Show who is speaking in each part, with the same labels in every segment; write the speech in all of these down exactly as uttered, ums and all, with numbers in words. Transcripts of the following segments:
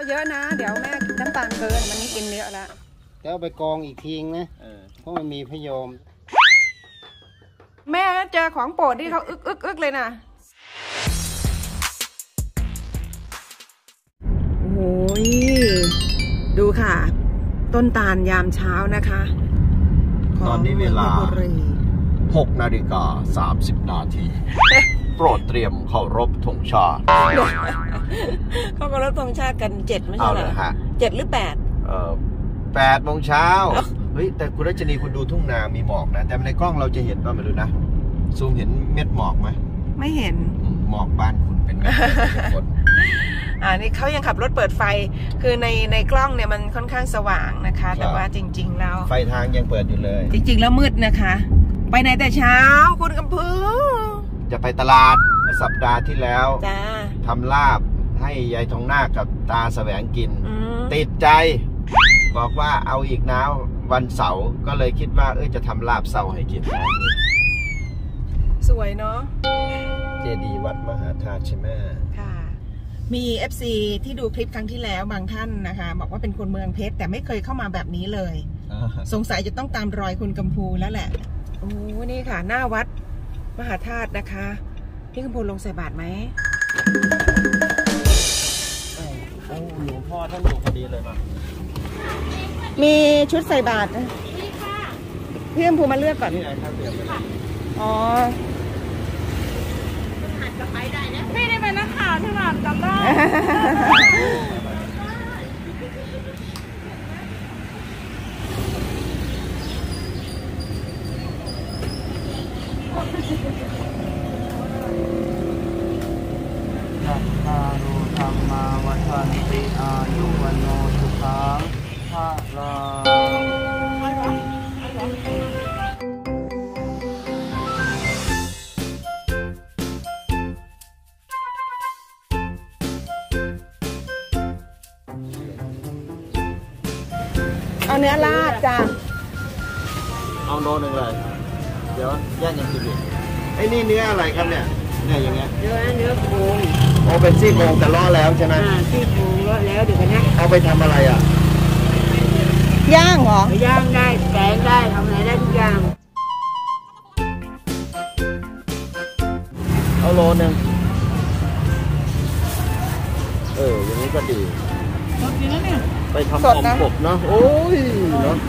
Speaker 1: เยอะนะเดี๋ยวแม่น้ำตาลเกินวันนี้กินเยอะแล้ว
Speaker 2: แล้วไปกองอีกทีนะเพราะมันมีพยม
Speaker 1: แม่เจอของโปรดที่เขาอึกอึกอึกเลยนะโอ้ยดูค่ะต้นตาลยามเช้านะคะ
Speaker 3: ตอนนี้เวลาหกนาฬิกาสามสิบนาทีโปรดเตรียมเคารพธงชาติ
Speaker 1: เขาเคารพธงชาติกันเจ็ดไม่ใช่เหรอเจ็ดหรือแปด
Speaker 3: เออแปดโมงเช้าเฮ้ยแต่คุณรัชนีคุณดูทุ่งนามีหมอกนะแต่ในกล้องเราจะเห็นป่ะไม่รู้นะซูมเห็นเม็ดหมอกไหม
Speaker 1: ไม่เห็น
Speaker 3: หมอกบ้านคุณเป็นไงคน
Speaker 1: อ่านี่เขายังขับรถเปิดไฟคือในในกล้องเนี่ยมันค่อนข้างสว่างนะคะแต่ว่าจริงๆแล้ว
Speaker 3: ไฟทางยังเปิดอยู่เลย
Speaker 1: จริงๆแล้วมืดนะคะไปไหนแต่เช้าคุณกำพือ
Speaker 3: จะไปตลาดสัปดาห์ที่แล้วทำลาบให้ยายทองนาคกับตาแสวงกินติดใจบอกว่าเอาอีกนะวันเสาร์ก็เลยคิดว่าเออจะทำลาบเสาร์ให้กิน
Speaker 1: สวยเนาะ
Speaker 3: เจดีย์วัดมหาธาตุใช่ไหม
Speaker 1: ค่ะมี เอฟ ซี ที่ดูคลิปครั้งที่แล้วบางท่านนะคะบอกว่าเป็นคนเมืองเพชรแต่ไม่เคยเข้ามาแบบนี้เลยสงสัยจะต้องตามรอยคุณกำพูแล้วแหละโอ้นี่ค่ะหน้าวัดมหาธาตุนะคะพี่กำพูลงใส่บาตรไหม
Speaker 3: โอ้หลวงพ่อท่านอยู่พอดีเลยมา
Speaker 1: มีชุดใส่บาตรพี่กำพูมาเลือกก่อน
Speaker 3: นี่ไงครับเดี๋ยว
Speaker 1: อ๋อ
Speaker 4: ไม่ได้เป็นนักข่าวที่หลานจำได้
Speaker 2: ยัตตารุธรรมาวัฏันติอายุวันโนสุขังภะลัง
Speaker 1: เอาเนื้อลาดจ้ะ
Speaker 3: เอาโลนึงเลยเดี๋ยวแย่งยังกินอีกไอ้นี่เนื้ออะไรครับเนี่ยเนี่ยอย่างเงี้ย
Speaker 4: เนื้อเนื้อโครง
Speaker 3: โอ้เป็นซี่โครงแต่ล้อแล้วใช่ไหม
Speaker 4: อ่าซี่โครงล้อแล้วเดี๋ยวกันนะ
Speaker 3: เอาไปทำอะไรอ่ะ
Speaker 1: ย่างเหร
Speaker 4: อย่างได้แกงได้ทำอะไรได้ทุกอย่าง
Speaker 3: เอาโลนึงเอออย่างนี้ก็ดีไปทำอมกบเนาะโอ้ยเนาะ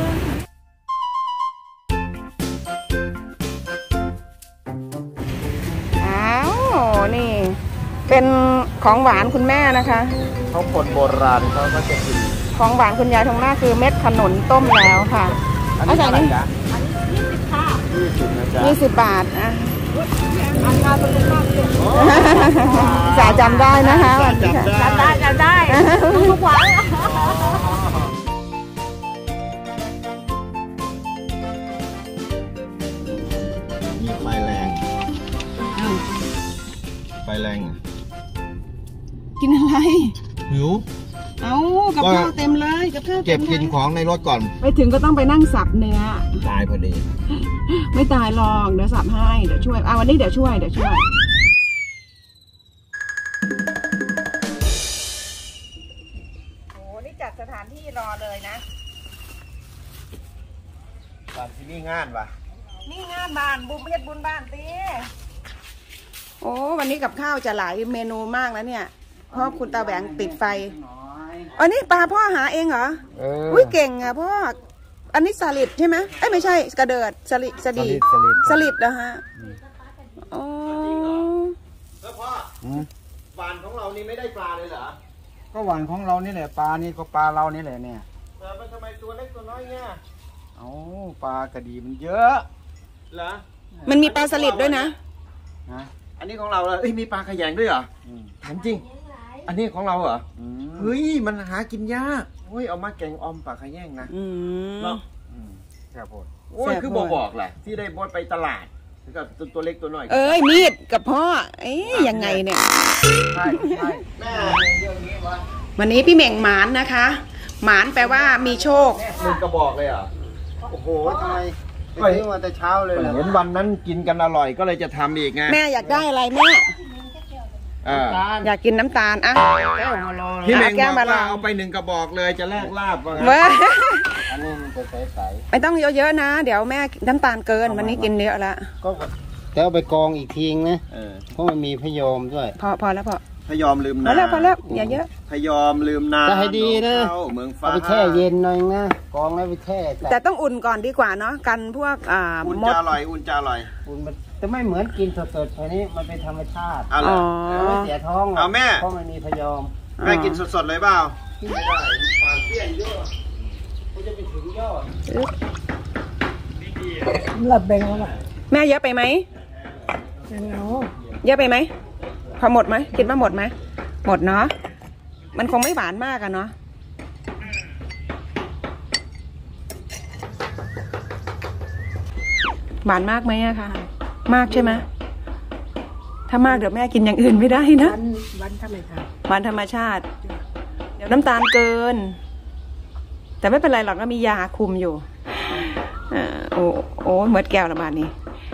Speaker 1: อ้าวนี่เป็นของหวานคุณแม่นะคะ
Speaker 3: เขาคนโบราณเขาก็จะกิน
Speaker 1: ของหวานคุณยายทองหน้าคือเม็ดขนุนต้มแล้วค่ะ
Speaker 3: อันนี้เท่าไหร่จ๊ะ
Speaker 4: อันนี้ยี่สิบค่ะ
Speaker 3: ยี่สิบนะจ๊ะ
Speaker 1: ยี่สิบบาทนะสาจำได้นะคะ
Speaker 4: จำได้จำได้ทุกวัน
Speaker 3: มีไฟแรงไฟแรง
Speaker 1: กินอะไร
Speaker 3: หิว
Speaker 1: เอากับข้าวเต็มเลยกับข้าว
Speaker 3: เก็บกินของในรถก่อน
Speaker 1: ไปถึงก็ต้องไปนั่งสับเนื้อ
Speaker 3: ตายพอดี
Speaker 1: ไม่ตายหรอกเดี๋ยวสับให้เดี๋ยวช่วยเอาวันนี้เดี๋ยวช่วยเดี๋ยวช่วยโอ้นี่จัดสถานที่รอเลยนะ
Speaker 3: ตอนที่นี่งานปะ
Speaker 1: นี่งานบ้านบุญเพชรบุญบ้านตีโอ้วันนี้กับข้าวจะหลายเมนูมากแล้วเนี่ยเพราะคุณตาแหวงติดไฟอันนี้ปลาพ่อหาเองเหรออุ้ยเก่งอ่ะพ่ออันนี้สลิดใช่ไหมเอ้ยไม่ใช่กระเดิดสลิดสลิดสลิดนะฮะอ๋อ
Speaker 3: แล้วพ่อหวานของเรานี่ไม่ได้ปลาเลยเหรอ
Speaker 2: ก็หวานของเรานี่แหละปลานี่ก็ปลาเรานี่แหละเนี่ย
Speaker 3: แต่มันทำไมตัวเล็กตัวน้อยเนี่ย
Speaker 2: เอ้าปลากระดีมันเยอะ
Speaker 3: เหรอ
Speaker 1: มันมีปลาสลิดด้วยนะ
Speaker 3: อันนี้ของเราเลยเอ้ยมีปลาขยงด้วยเหรอจริงอันนี้ของเราเหรอเฮ้ยมันหากินยากเฮ้ยเอามาแกงออมปลาขยงนะเนาะ
Speaker 2: แซ่บโพด
Speaker 3: โอ้ยคือบอกบอกแหละที่ได้บดไปตลาดกับตัวเล็กตัวน้อย
Speaker 1: เอ้ยมีดกับพ่อเอ้ยยังไงเนี่ย
Speaker 2: ใช่ใช่
Speaker 3: แม่เรื่องนี้วะ
Speaker 1: วันนี้พี่เหม่งหมานนะคะหมานแปลว่ามีโชค
Speaker 3: มึงกระบอกเลยเหรอ
Speaker 2: โอ้โหทำไมไปซื้อมาแต่เช้าเลย
Speaker 3: เห็นวันนั้นกินกันอร่อยก็เลยจะทำอีกไง
Speaker 1: แม่อยากได้อะไรแม่
Speaker 3: อ่า
Speaker 1: อยากกินน้ำตาลอ่ะ
Speaker 2: แก้วมาลอง
Speaker 3: พี่เมง
Speaker 1: แก้
Speaker 3: บ
Speaker 1: ว
Speaker 3: อก
Speaker 1: มาล
Speaker 3: ว่า
Speaker 1: อง
Speaker 3: เอาไปหนึ่งกระบอกเลยจะแลกลาบว่างั้น
Speaker 1: เว้ย
Speaker 2: อันนี้มันจะใส
Speaker 1: ไม่ต้องเยอะๆนะ เดี๋ยวแม่น้ำตาลเกินวันนี้กินเยอะแล้ว
Speaker 2: ๆก็แต่เอาไปกองอีกทีนะ
Speaker 3: เออ
Speaker 2: เพราะมันมีพยอมด้วย
Speaker 1: พอพอแล้วพอ
Speaker 3: พยอมลืม
Speaker 1: พอ
Speaker 3: นา
Speaker 1: แล้วพอแล้วอย่าเยอะ
Speaker 3: พยอมลืมนา
Speaker 2: จะให้ดีนะ
Speaker 3: เข้าเมืองฟ้า
Speaker 2: เอาไปแช่เย็นหน่อยนะกองแล้วไปแช่
Speaker 1: แต่ต้องอุ่นก่อนดีกว่าเนาะกันพวกอ่า
Speaker 3: อุ่น
Speaker 1: มด
Speaker 3: จะอร่อยอุ่นจะอร่อย
Speaker 2: อุ่นมันจะไม่เหมือนกินสดๆอันนี้มันเป็นธรรมชาติ
Speaker 3: เอาเล
Speaker 1: อ๋
Speaker 3: ย
Speaker 1: อ
Speaker 2: ไม่เสียท้องหรก
Speaker 3: เอาแม่
Speaker 2: เพราะมันมีพยอม
Speaker 3: แม่กินสดๆเลยเปล่า
Speaker 2: ไม่ได้ผ่านเปี้ยนเยอะเขาจะไปถึงยอด
Speaker 5: หลับแบงค์แล้วป่ะ
Speaker 1: แม่เยอะไปไหม
Speaker 5: แบงค์เอา
Speaker 1: เยอะไปไหมพอหมดไหมคิดว่าหมดไหมหมดเนาะมันคงไม่หวานมากอะเนาะหวานมากไหมอะคะมากใช่ไหมถ้ามากเดี๋ยวแม่กินอย่างอื่นไม่ได้นะ
Speaker 5: วันวันทำไมครับ
Speaker 1: หวานธรรมชาติ เดี๋ยวน้ำตาลเกิน แต่ไม่เป็นไรหรอกก็มียาคุมอยู่อ่าโอ้โอ้เหมือนแก้วละบาทนี้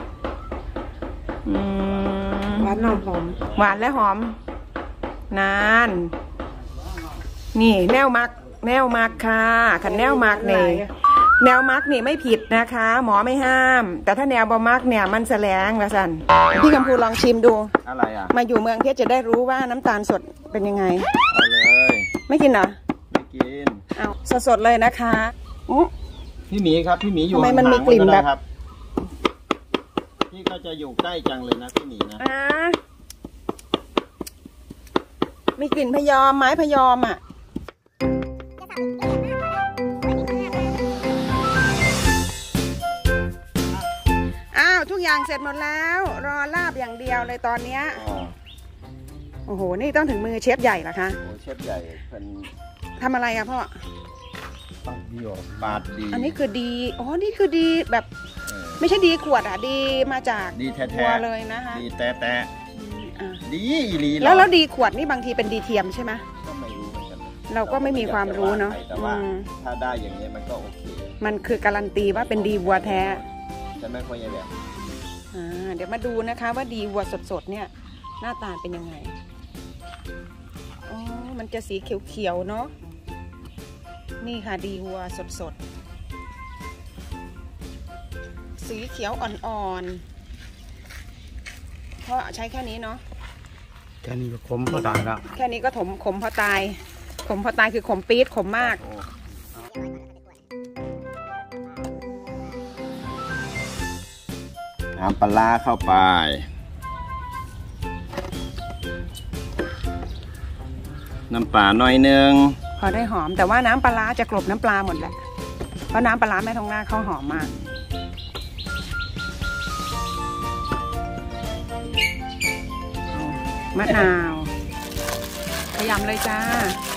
Speaker 1: อืม
Speaker 5: วันนอนหอม
Speaker 1: หวานและหอม นาน นี่แนวมัก แนวมักค่ะขันแนวมักนี่แนวมักนี่ไม่ผิดนะคะ หมอไม่ห้าม แต่ถ้าแนวบอมักเนี่ยมันแสลงละสันพี่กำพูลองชิมดู
Speaker 3: อะไรอ่ะ
Speaker 1: มาอยู่เมืองเพชรจะได้รู้ว่าน้ำตาลสดเป็นยังไง
Speaker 3: เอาเลย
Speaker 1: ไม่กินเหรอ
Speaker 3: ไม่กิน
Speaker 1: เอาสดๆเลยนะคะอุ๊
Speaker 3: พี่หมีครับพี่หมีอยู่
Speaker 1: ทำไมมันมี
Speaker 3: ห่างๆ
Speaker 1: กลิ่น
Speaker 3: ก็ได้
Speaker 1: แบบ
Speaker 3: ครับพี่ก็จะอยู่ใกล้จังเลยนะพี่หมีนะ
Speaker 1: อ่ามีกลิ่นพยอมไม้พยอมอ่ะ อ้าว ทุกอย่างเสร็จหมดแล้ว รอลาบอย่างเดียวเลยตอนเนี้ย
Speaker 3: อ๋อ
Speaker 1: โอ้โห นี่ต้องถึงมือเชฟใหญ่เหรอคะ
Speaker 3: โอ้เชฟใหญ่เป็น
Speaker 1: ทำอะไรอะพ่อ
Speaker 3: ปักดีบาทดี
Speaker 1: อันนี้คือดี อ๋อ นี่คือดีแบบ
Speaker 3: เออ
Speaker 1: ไม่ใช่ดีขวดอะดีมาจาก
Speaker 3: ดีแท้
Speaker 1: วัวเลยนะคะ
Speaker 3: ดีแต่แต่
Speaker 1: อ่า
Speaker 3: ดีอีหลีเหรอ
Speaker 1: แล้วแล้วดีขวดนี่บางทีเป็นดีเทียมใช่ไหม
Speaker 3: ก็ไม่รู้เหมือนกันนะ
Speaker 1: เราก็ไม่มีความรู้เนอะ
Speaker 3: แต่ว่า
Speaker 1: อืม
Speaker 3: ถ้าได้อย่างนี้ยมันก็โอเค
Speaker 1: มันคือการันตีว่าเป็นดีวัวแท้
Speaker 3: ใช่ไหมพ่อใหญ่แบบ
Speaker 1: อ่า เดี๋ยวมาดูนะคะว่าดีวัวสดๆเนี่ย หน้าตาเป็นยังไง อ๋อ มันจะสีเขียวๆเนาะ นี่ค่ะดีวัวสดๆ สีเขียวอ่อนๆ เพราะใช้แค่นี้เนาะ
Speaker 2: แค่นี้ก็คมก็ตายแล้ว
Speaker 1: แค่นี้ก็ถมขมพอตาย ขมพอตายคือขมปี๊ดขมมาก
Speaker 3: น้ำปลาร้าเข้าไป น้ำปลาหน่อยหนึง
Speaker 1: พอได้หอมแต่ว่าน้ำปลาร้าจะกลบน้ำปลาหมดแหละ เพราะน้ำปลาร้าแม่ทองหน้าเขาหอมมากมะนาวขยำเลยจ้า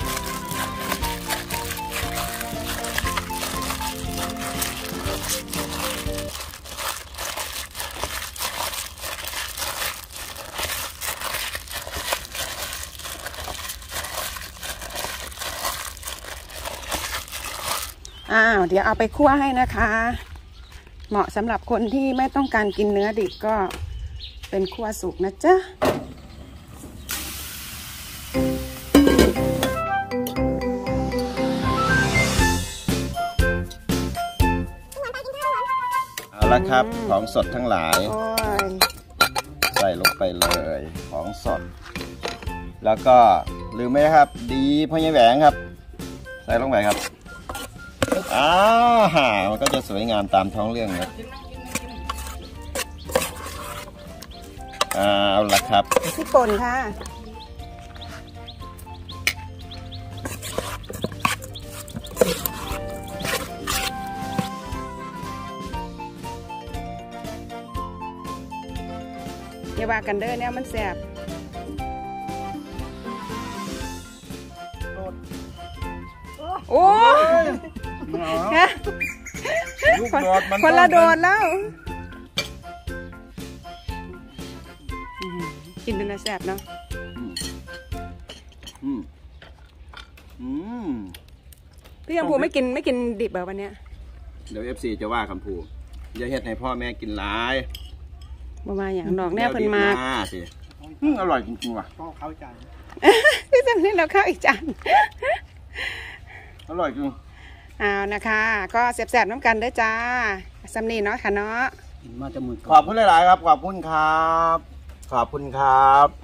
Speaker 1: อ้าวเดี๋ยวเอาไปคั่วให้นะคะ เหมาะสำหรับคนที่ไม่ต้องการกินเนื้อดิบก็เป็นคั่วสุกนะจ๊ะ
Speaker 3: เอาละครับ ของสดทั้งหลาย
Speaker 1: โอ้ย
Speaker 3: ใส่ลงไปเลยของสด แล้วก็ลืมไหมครับ ดีพ่อใหญ่แหวงครับ ใส่ลงไปครับอ้าวห่ามันก็จะสวยงามตามท้องเรื่องครับเอาละครับ
Speaker 1: พริกป่นค่ะ อย่าว่ากันเด้อเนี่ยมันแสบโอ้ยฮะ
Speaker 3: ลูกโดดมัน
Speaker 1: คนละโดดแล้วอืมกินดูนะแสบเนาะ
Speaker 3: อืมอืม
Speaker 1: พี่กัมพูไม่กินไม่กินดิบแบบวันเนี้ย
Speaker 3: เดี๋ยวเอฟซีจะว่าคำพูอย่าเฮ็ดให้พ่อแม่กินหลาย
Speaker 1: บ่มาอย่างดอกแน่เพิ่นมาก
Speaker 3: แวดิบสิอืมอร่อยจริงๆว่ะ
Speaker 2: ก็เข้าจาน
Speaker 1: พี่จำนี่เราเข้าอีกจาน
Speaker 3: อร่อยจริง
Speaker 1: เอานะคะ ก็แซ่บๆน้ำกันเด้อจ้าสำนีเนาะค่ะเนาะ
Speaker 2: มาจะมือ
Speaker 3: ขอบคุณหลายๆครับ ขอบคุณครับ ขอบคุณครับ